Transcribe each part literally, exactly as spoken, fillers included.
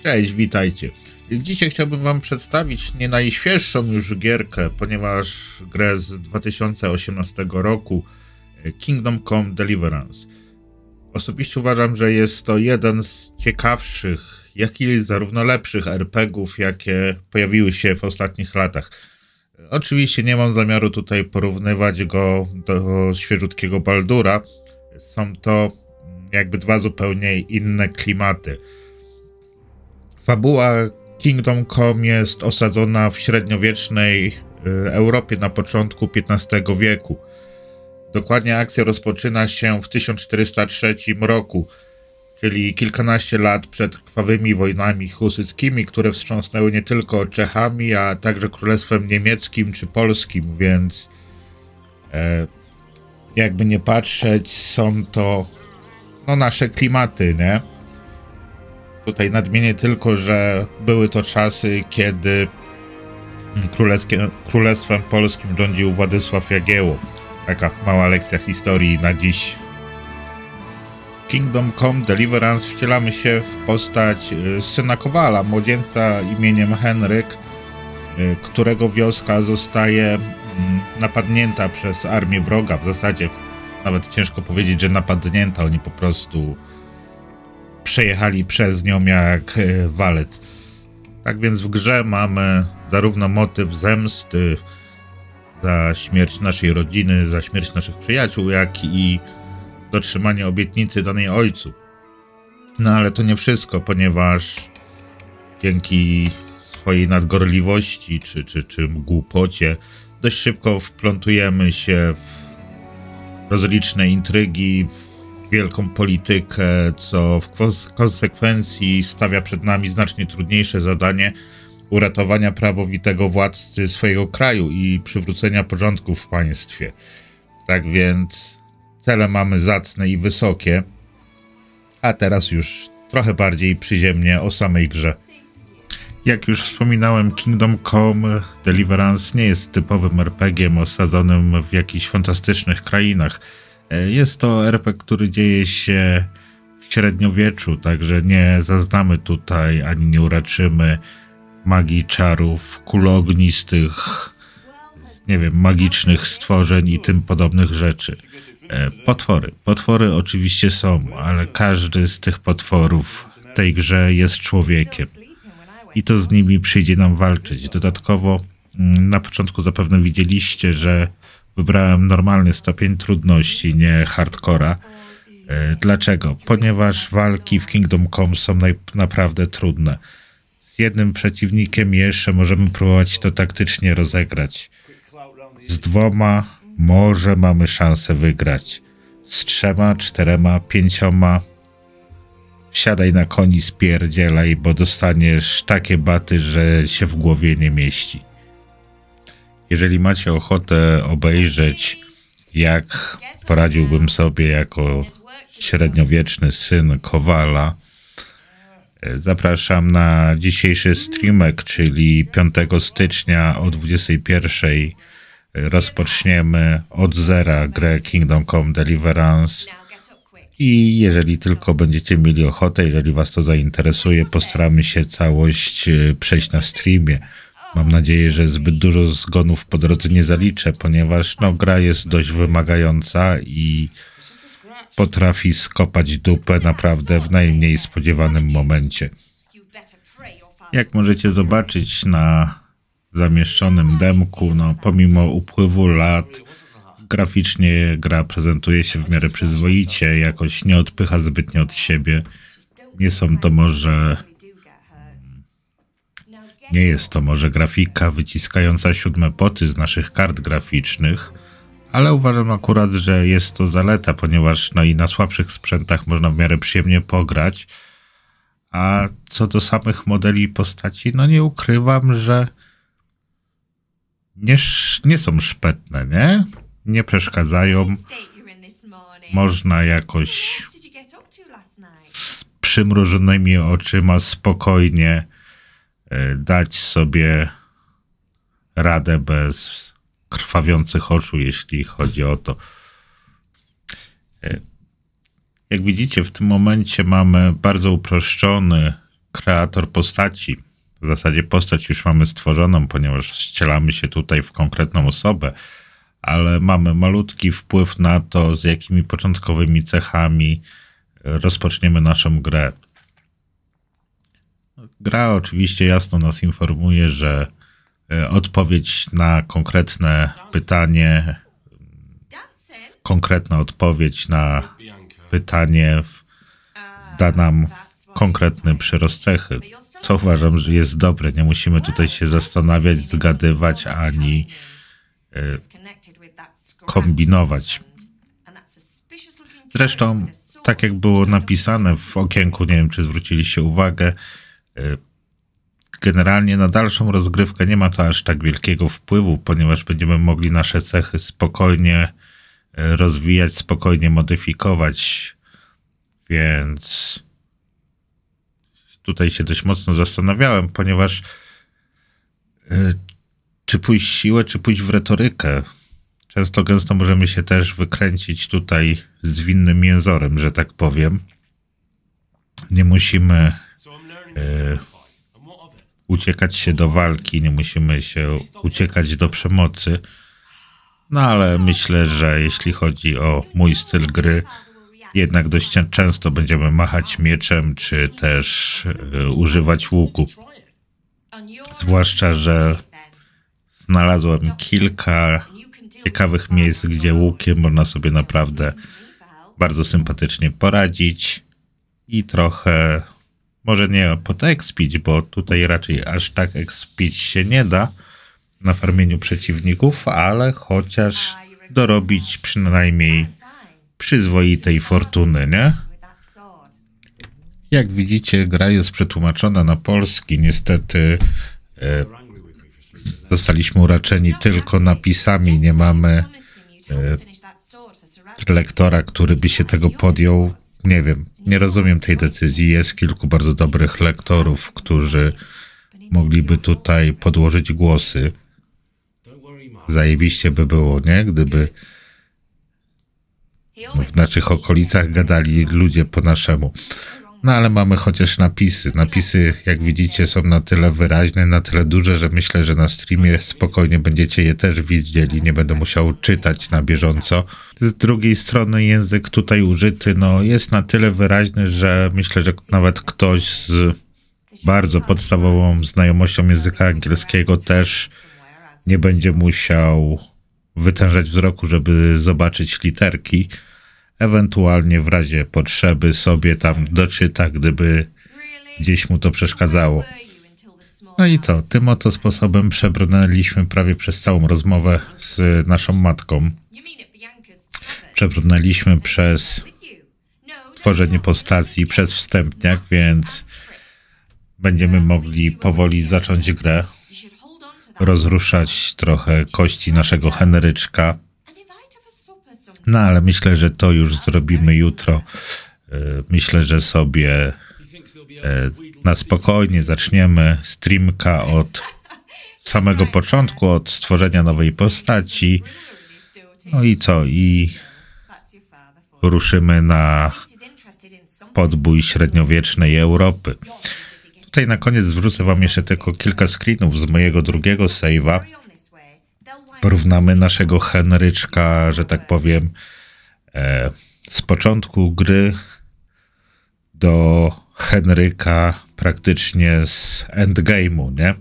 Cześć, witajcie. Dzisiaj chciałbym wam przedstawić nie najświeższą już gierkę, ponieważ grę z dwa tysiące osiemnastego roku, Kingdom Come Deliverance. Osobiście uważam, że jest to jeden z ciekawszych, jak i zarówno lepszych er pe gie ów, jakie pojawiły się w ostatnich latach. Oczywiście nie mam zamiaru tutaj porównywać go do świeżutkiego Baldura. Są to jakby dwa zupełnie inne klimaty. Fabuła Kingdom Come jest osadzona w średniowiecznej Europie na początku piętnastego wieku. Dokładnie akcja rozpoczyna się w tysiąc czterysta trzecim roku, czyli kilkanaście lat przed krwawymi wojnami husyckimi, które wstrząsnęły nie tylko Czechami, a także Królestwem Niemieckim czy Polskim, więc e, jakby nie patrzeć, są to no, nasze klimaty, nie? Tutaj nadmienię tylko, że były to czasy, kiedy Królestwem Polskim rządził Władysław Jagiełło. Taka mała lekcja historii na dziś. W Kingdom Come Deliverance wcielamy się w postać syna Kowala, młodzieńca imieniem Henryk, którego wioska zostaje napadnięta przez armię wroga. W zasadzie nawet ciężko powiedzieć, że napadnięta, oni po prostu przejechali przez nią jak walec. Tak więc w grze mamy zarówno motyw zemsty za śmierć naszej rodziny, za śmierć naszych przyjaciół, jak i dotrzymanie obietnicy danej ojcu. No ale to nie wszystko, ponieważ dzięki swojej nadgorliwości czy, czy, czy głupocie dość szybko wplątujemy się w rozliczne intrygi, w wielką politykę, co w konsekwencji stawia przed nami znacznie trudniejsze zadanie uratowania prawowitego władcy swojego kraju i przywrócenia porządku w państwie. Tak więc cele mamy zacne i wysokie, a teraz już trochę bardziej przyziemnie o samej grze. Jak już wspominałem, Kingdom Come Deliverance nie jest typowym er pe gie em osadzonym w jakichś fantastycznych krainach. Jest to er pe gie, który dzieje się w średniowieczu, także nie zaznamy tutaj ani nie uraczymy magii, czarów, kul ognistych, nie wiem, magicznych stworzeń i tym podobnych rzeczy. Potwory. Potwory oczywiście są, ale każdy z tych potworów w tej grze jest człowiekiem. I to z nimi przyjdzie nam walczyć. Dodatkowo na początku zapewne widzieliście, że wybrałem normalny stopień trudności, nie hardcora. Dlaczego? Ponieważ walki w Kingdom Come są naprawdę trudne. Z jednym przeciwnikiem jeszcze możemy próbować to taktycznie rozegrać. Z dwoma może mamy szansę wygrać. Z trzema, czterema, pięcioma wsiadaj na koni, spierdzielaj, bo dostaniesz takie baty, że się w głowie nie mieści. Jeżeli macie ochotę obejrzeć, jak poradziłbym sobie jako średniowieczny syn Kowala, zapraszam na dzisiejszy streamek, czyli piątego stycznia o dwudziestej pierwszej rozpoczniemy od zera grę Kingdom Come Deliverance i jeżeli tylko będziecie mieli ochotę, jeżeli was to zainteresuje, postaramy się całość przejść na streamie. Mam nadzieję, że zbyt dużo zgonów po drodze nie zaliczę, ponieważ no, gra jest dość wymagająca i potrafi skopać dupę naprawdę w najmniej spodziewanym momencie. Jak możecie zobaczyć na zamieszczonym demku, no, pomimo upływu lat, graficznie gra prezentuje się w miarę przyzwoicie, jakoś nie odpycha zbytnio od siebie. Nie są to może... Nie jest to może grafika wyciskająca siódme poty z naszych kart graficznych, ale uważam akurat, że jest to zaleta, ponieważ no i na słabszych sprzętach można w miarę przyjemnie pograć. A co do samych modeli postaci, no nie ukrywam, że nie, nie są szpetne, nie? Nie przeszkadzają. Można jakoś z przymrużonymi oczyma spokojnie dać sobie radę bez krwawiących oczu, jeśli chodzi o to. Jak widzicie, w tym momencie mamy bardzo uproszczony kreator postaci. W zasadzie postać już mamy stworzoną, ponieważ wcielamy się tutaj w konkretną osobę, ale mamy malutki wpływ na to, z jakimi początkowymi cechami rozpoczniemy naszą grę. Gra oczywiście jasno nas informuje, że odpowiedź na konkretne pytanie, konkretna odpowiedź na pytanie da nam konkretny przyrost cechy, co uważam, że jest dobre. Nie musimy tutaj się zastanawiać, zgadywać ani y, kombinować. Zresztą, tak jak było napisane w okienku, nie wiem, czy zwróciliście uwagę, y, generalnie na dalszą rozgrywkę nie ma to aż tak wielkiego wpływu, ponieważ będziemy mogli nasze cechy spokojnie y, rozwijać, spokojnie modyfikować, więc tutaj się dość mocno zastanawiałem, ponieważ y, czy pójść w siłę, czy pójść w retorykę. Często gęsto możemy się też wykręcić tutaj z winnym jęzorem, że tak powiem. Nie musimy y, uciekać się do walki, nie musimy się uciekać do przemocy. No ale myślę, że jeśli chodzi o mój styl gry, jednak dość często będziemy machać mieczem, czy też y, używać łuku. Zwłaszcza, że znalazłem kilka ciekawych miejsc, gdzie łukiem można sobie naprawdę bardzo sympatycznie poradzić i trochę, może nie potekspić, bo tutaj raczej aż tak ekspić się nie da na farmieniu przeciwników, ale chociaż dorobić przynajmniej przyzwoitej fortuny, nie? Jak widzicie, gra jest przetłumaczona na polski. Niestety e, zostaliśmy uraczeni tylko napisami. Nie mamy e, lektora, który by się tego podjął. Nie wiem, nie rozumiem tej decyzji. Jest kilku bardzo dobrych lektorów, którzy mogliby tutaj podłożyć głosy. Zajebiście by było, nie? Gdyby w naszych okolicach gadali ludzie po naszemu. No ale mamy chociaż napisy. Napisy, jak widzicie, są na tyle wyraźne, na tyle duże, że myślę, że na streamie spokojnie będziecie je też widzieli. Nie będę musiał czytać na bieżąco. Z drugiej strony język tutaj użyty no, jest na tyle wyraźny, że myślę, że nawet ktoś z bardzo podstawową znajomością języka angielskiego też nie będzie musiał wytężać wzroku, żeby zobaczyć literki. Ewentualnie w razie potrzeby sobie tam doczyta, gdyby gdzieś mu to przeszkadzało. No i co? Tym oto sposobem przebrnęliśmy prawie przez całą rozmowę z naszą matką. Przebrnęliśmy przez tworzenie postaci, przez wstępniak, więc będziemy mogli powoli zacząć grę. Rozruszać trochę kości naszego Henryczka. No ale myślę, że to już zrobimy jutro. Myślę, że sobie na spokojnie zaczniemy streamka od samego początku, od stworzenia nowej postaci. No i co? I ruszymy na podbój średniowiecznej Europy. Tutaj na koniec zwrócę wam jeszcze tylko kilka screenów z mojego drugiego save'a. Porównamy naszego Henryczka, że tak powiem, e, z początku gry do Henryka praktycznie z endgame'u, nie?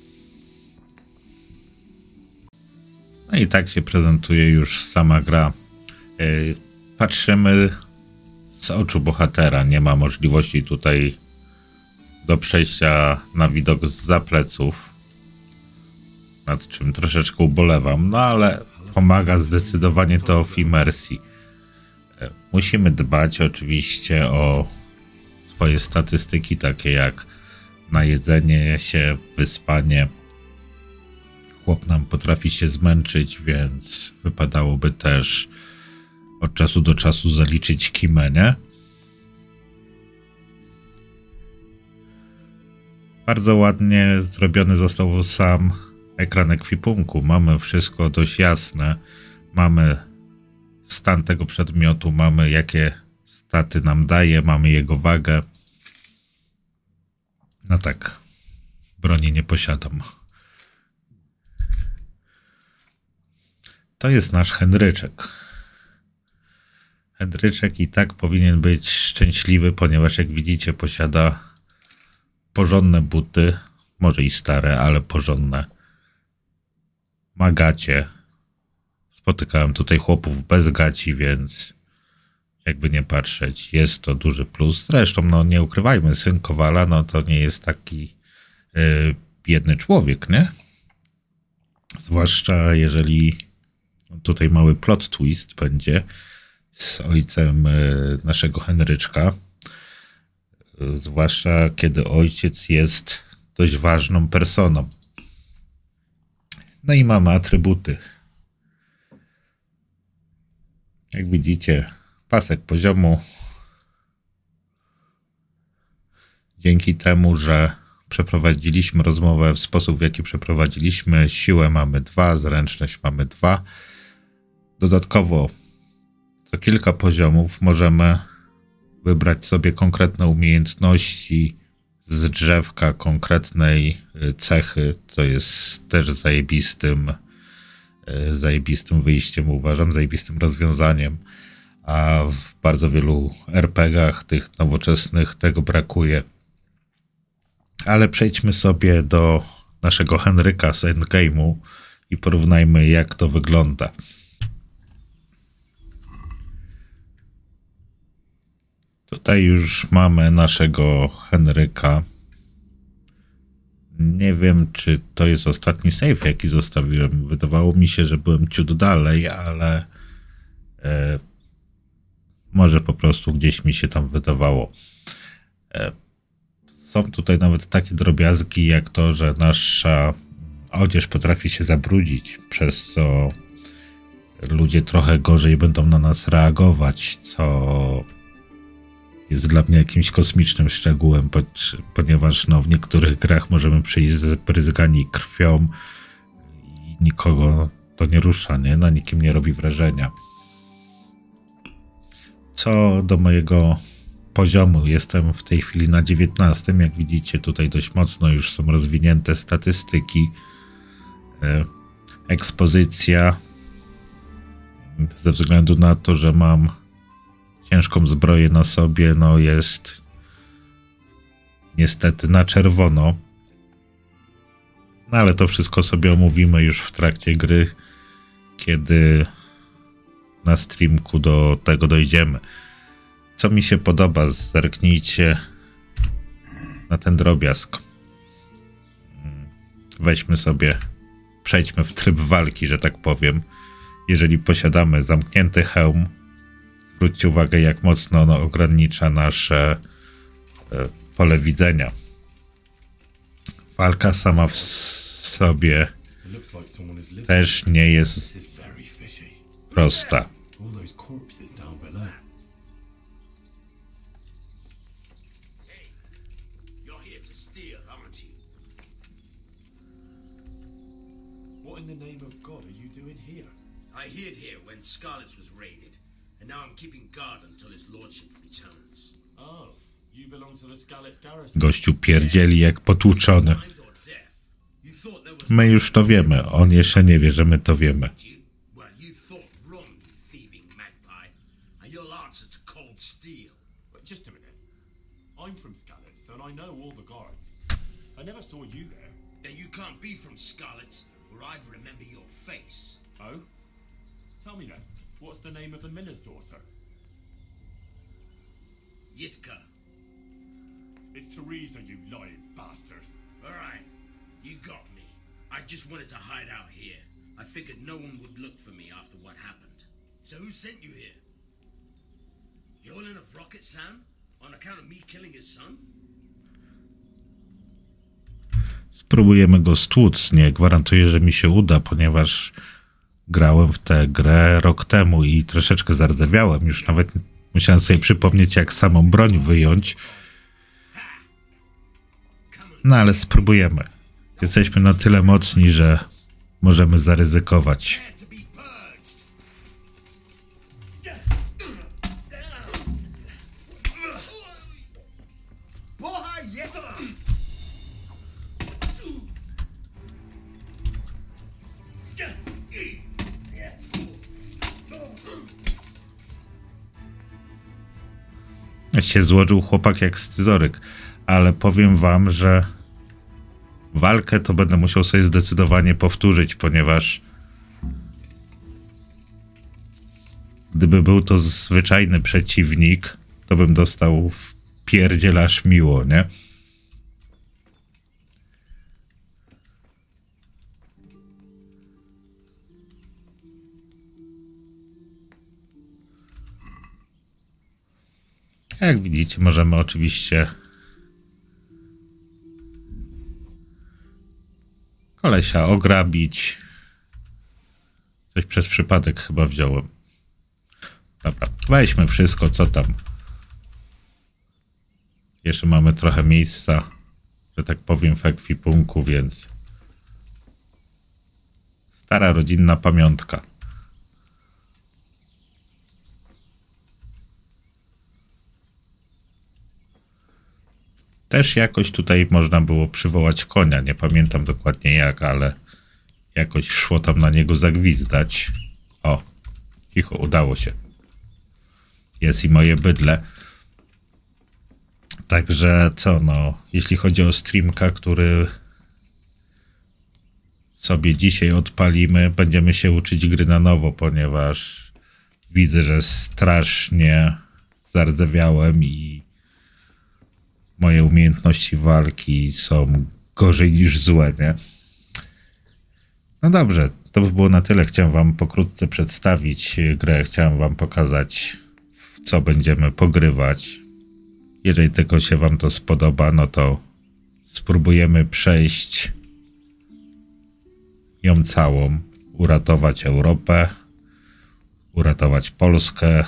No i tak się prezentuje już sama gra. E, patrzymy z oczu bohatera. Nie ma możliwości tutaj do przejścia na widok zza pleców, nad czym troszeczkę ubolewam, no ale pomaga zdecydowanie to w imersji. Musimy dbać oczywiście o swoje statystyki, takie jak najedzenie się, wyspanie. Chłop nam potrafi się zmęczyć, więc wypadałoby też od czasu do czasu zaliczyć kimę, nie? Bardzo ładnie zrobiony został sam ekran ekwipunku. Mamy wszystko dość jasne. Mamy stan tego przedmiotu, mamy jakie staty nam daje, mamy jego wagę. No tak, broni nie posiadam. To jest nasz Henryczek. Henryczek i tak powinien być szczęśliwy, ponieważ jak widzicie posiada porządne buty, może i stare, ale porządne. Ma gacie. Spotykałem tutaj chłopów bez gaci, więc jakby nie patrzeć, jest to duży plus. Zresztą, no nie ukrywajmy, syn Kowala, no to nie jest taki yy, biedny człowiek, nie? Zwłaszcza jeżeli tutaj mały plot twist będzie z ojcem yy, naszego Henryczka. Yy, zwłaszcza kiedy ojciec jest dość ważną personą. No i mamy atrybuty. Jak widzicie, pasek poziomu. Dzięki temu, że przeprowadziliśmy rozmowę w sposób, w jaki przeprowadziliśmy, siłę mamy dwa, zręczność mamy dwa. Dodatkowo co kilka poziomów możemy wybrać sobie konkretne umiejętności z drzewka konkretnej cechy, co jest też zajebistym, zajebistym wyjściem, uważam, zajebistym rozwiązaniem. A w bardzo wielu er pe gach tych nowoczesnych tego brakuje. Ale przejdźmy sobie do naszego Henryka z Endgame'u i porównajmy, jak to wygląda. Tutaj już mamy naszego Henryka. Nie wiem, czy to jest ostatni save, jaki zostawiłem. Wydawało mi się, że byłem ciut dalej, ale e, może po prostu gdzieś mi się tam wydawało. E, są tutaj nawet takie drobiazgi, jak to, że nasza odzież potrafi się zabrudzić, przez co ludzie trochę gorzej będą na nas reagować, co jest dla mnie jakimś kosmicznym szczegółem, ponieważ no, w niektórych grach możemy przyjść zbryzgani krwią i nikogo to nie rusza, nie? Na nikim nie robi wrażenia. Co do mojego poziomu, jestem w tej chwili na dziewiętnastym. Jak widzicie, tutaj dość mocno już są rozwinięte statystyki. Ekspozycja, ze względu na to, że mam ciężką zbroję na sobie, no jest niestety na czerwono. No ale to wszystko sobie omówimy już w trakcie gry, kiedy na streamku do tego dojdziemy. Co mi się podoba, zerknijcie na ten drobiazg. Weźmy sobie, przejdźmy w tryb walki, że tak powiem. Jeżeli posiadamy zamknięty hełm, zwróćcie uwagę, jak mocno ono ogranicza nasze e, pole widzenia. Walka sama w sobie też nie jest prosta. I hid here when Scarlet's was raided, and now I'm keeping guard until his lordship returns. Oh, you belong to the Scarlet's garrison. Gościu pierdzieli jak potłuczony. My już to wiemy, on jeszcze nie wie, że my to wiemy. Well, you thought wrong, you thieving magpie, and you'll answer to cold steel. But just a minute. I'm from Scarlet's, and I know all the guards. I never saw you there. Then you can't be from Scarlet's, or I'd remember your face. Oh? Tell me then, what's the name of the miller's daughter? Yitka. It's Teresa, you lying bastard. All right, you got me. I just wanted to hide out here. I figured no one would look for me after what happened. So who sent you here? Yolan of Rocket Sam? On account of me killing his son? Spróbujemy go stłuc. Nie gwarantuję, że mi się uda, ponieważ grałem w tę grę rok temu i troszeczkę zardzewiałem. Już nawet musiałem sobie przypomnieć, jak samą broń wyjąć. No ale spróbujemy. Jesteśmy na tyle mocni, że możemy zaryzykować. się złożył chłopak jak scyzoryk, ale powiem wam, że walkę to będę musiał sobie zdecydowanie powtórzyć, ponieważ gdyby był to zwyczajny przeciwnik, to bym dostał w pierdzielasz miło, nie? Jak widzicie, możemy oczywiście kolesia ograbić. Coś przez przypadek chyba wziąłem. Dobra, weźmy wszystko, co tam. Jeszcze mamy trochę miejsca, że tak powiem, w ekwipunku, więc stara rodzinna pamiątka. Też jakoś tutaj można było przywołać konia. Nie pamiętam dokładnie jak, ale jakoś szło tam na niego zagwizdać. O, cicho, udało się. Jest i moje bydle. Także co, no, jeśli chodzi o streamka, który sobie dzisiaj odpalimy, będziemy się uczyć gry na nowo, ponieważ widzę, że strasznie zardzewiałem i moje umiejętności walki są gorzej niż złe, nie? No dobrze, to by było na tyle. Chciałem wam pokrótce przedstawić grę. Chciałem wam pokazać, w co będziemy pogrywać. Jeżeli tylko się wam to spodoba, no to spróbujemy przejść ją całą. Uratować Europę, uratować Polskę.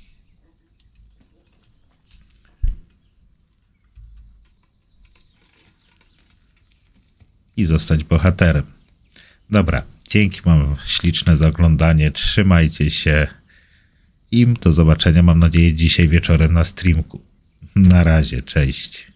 I zostać bohaterem. Dobra, dzięki wam śliczne za oglądanie. Trzymajcie się i do zobaczenia, mam nadzieję, dzisiaj wieczorem na streamku. Na razie, cześć.